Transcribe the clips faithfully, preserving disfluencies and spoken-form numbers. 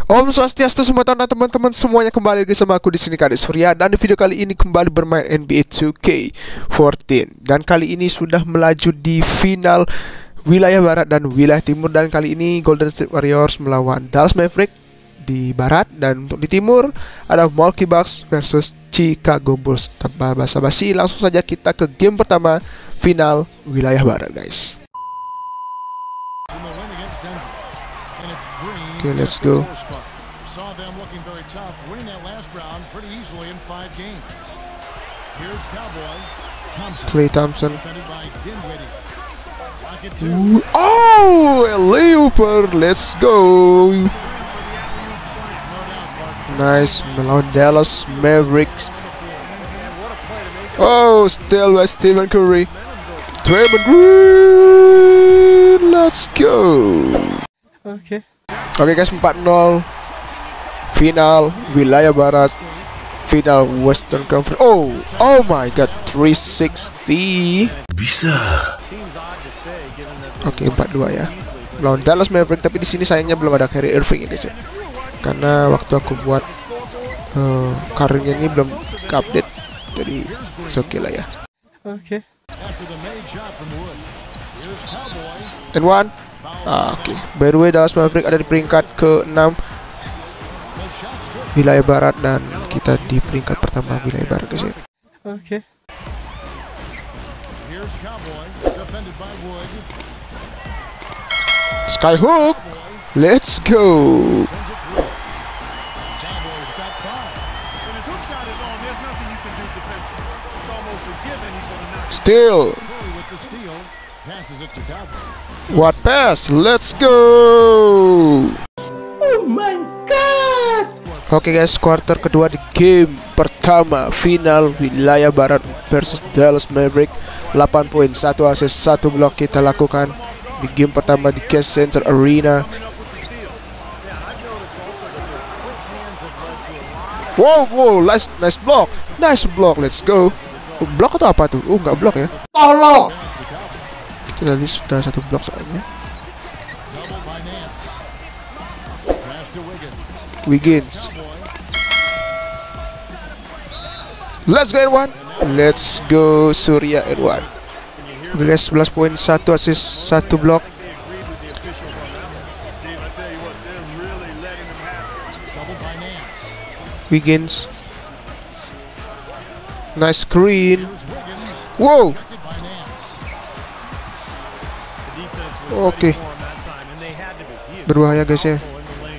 Om Swastiastu semua teman-teman semuanya, kembali lagi sama aku di sini Kadek Surya, dan di video kali ini kembali bermain N B A two K fourteen. Dan kali ini sudah melaju di final wilayah barat dan wilayah timur, dan kali ini Golden State Warriors melawan Dallas Mavericks di barat, dan untuk di timur ada Milwaukee Bucks versus Chicago Bulls. Tanpa basa-basi, langsung saja kita ke game pertama final wilayah barat, guys. Okay, let's go. Saw them looking very tough, winning that last round pretty easily in five games. Here's Cowboy Thompson. Klay Thompson. Defended by Dinwiddie. Pocket two. Ooh. Oh, Leopold, let's go. Nice, melawan Dallas Mavericks. Oh, still by Stephen Curry. Draymond Green, let's go. Oke. Oke guys, empat nol final wilayah barat, final Western Conference. Oh, oh my god, three sixty. Bisa. Oke, empat dua ya. Melawan Dallas Mavericks, tapi di sini sayangnya belum ada Kyrie Irving ini sih. Karena waktu aku buat uh, karirnya ini belum update. Jadi oke okay lah ya. Oke. And one. Ah, oke. Okay. By the way, Dallas Mavericks ada di peringkat ke enam wilayah barat, dan kita di peringkat pertama wilayah barat, guys ya. Oke. Skyhook, let's go. Still. What pass? Let's go. Oh my god. Oke okay guys, quarter kedua di game pertama final wilayah barat versus Dallas Mavericks. delapan poin, satu assist, satu blok kita lakukan di game pertama di Cash Center Arena. Wow, wow, nice, nice block, nice block, let's go. Oh, blok atau apa tuh? Oh, nggak blok ya? Tolong. Kita tadi sudah satu blok soalnya. Wiggins. Let's go and one. Let's go Surya and one. Oke okay guys, sebelas poin, satu assist, satu blok. Wiggins. Nice screen. Wow. Oke okay. Berbahaya guys ya.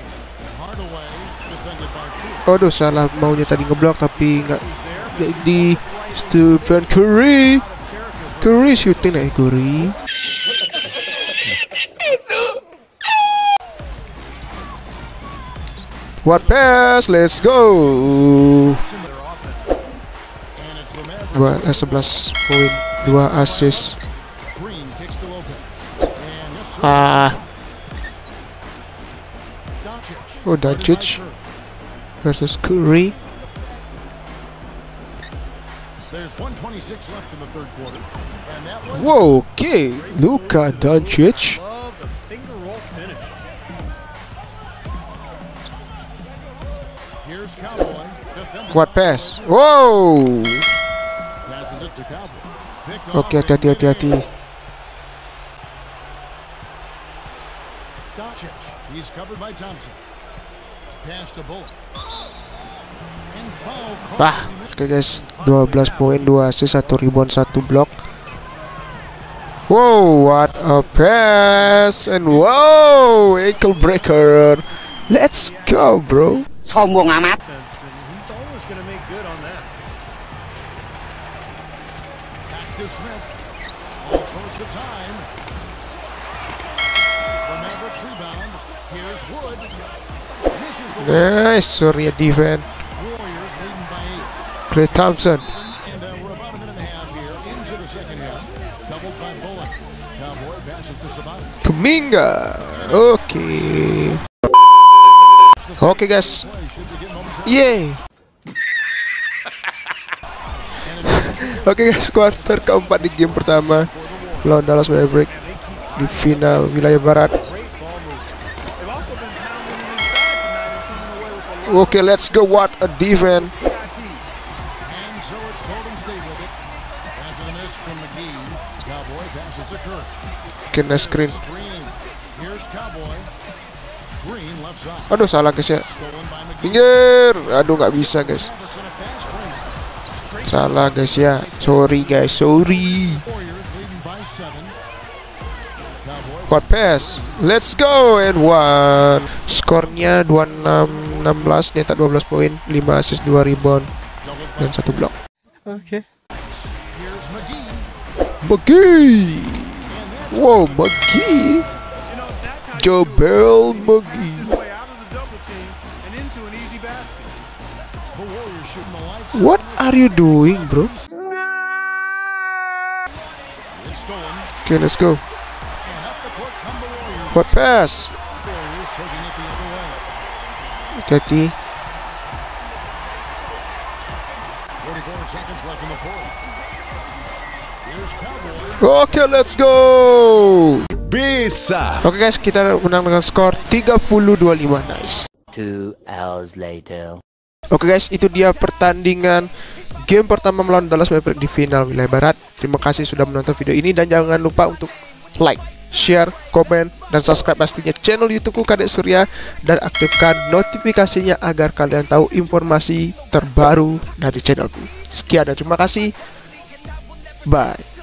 Aduh, salah maunya tadi ngeblok, tapi nggak di Stephen Curry. Curry shooting nih, Curry. What pass? Let's go. Dua, eh, sebelas poin, dua assist. Ah. Oh, Doncic versus Curry. Wow, oke, okay. Luka Doncic. What pass? Wow. Oke, okay, hati-hati, hati-hati. Bah, oke okay guys, dua belas poin, dua assist, satu rebound, satu blok. Wow, what a pass, and wow, ankle breaker. Let's go, bro. Sombong amat. Nice, Surya defense. Klay Thompson. Kuminga. Oke. Okay. Oke okay, guys. Yeay. Oke okay, guys, quarter keempat di game pertama lawan Dallas Mavericks di final wilayah barat. Oke, okay, let's go. What a defense. And so it's Golden State with it. After the miss from McGee, Cowboy passes to Kirk. Kena screen. Green. Here's Cowboy. Green left side. Aduh, salah guys ya. Stolen by McGee. Pinggir. Aduh, nggak bisa guys. Robertson a fast break. Salah guys ya. Sorry guys, sorry. Warriors leading by seven. Cowboy. Quad pass. Let's go and one. Skornya dua puluh enam enam belas, nyetak dua belas poin, lima assist, dua rebound dan satu blok. Okay. Here's McGee. McGee. Wow, McGee. Jobel McGee. The Warriors shooting the lights. What are you doing, bro? It's stolen. Okay, let's go. And up the court come the Warriors. Quad pass. Warriors taking it the other way. Hati-hati. forty-four seconds left in the fourth. Here's Cowboy. Oke, let's go. Bisa. Oke guys, kita menang dengan skor tiga puluh dua puluh lima. Nice. Two hours later. Oke guys, itu dia pertandingan game pertama melawan Dallas Mavericks di final wilayah barat. Terima kasih sudah menonton video ini dan jangan lupa untuk like, share, komen, dan subscribe pastinya channel YouTubeku Kadek Surya dan aktifkan notifikasinya agar kalian tahu informasi terbaru dari channelku. Sekian dan terima kasih. Bye.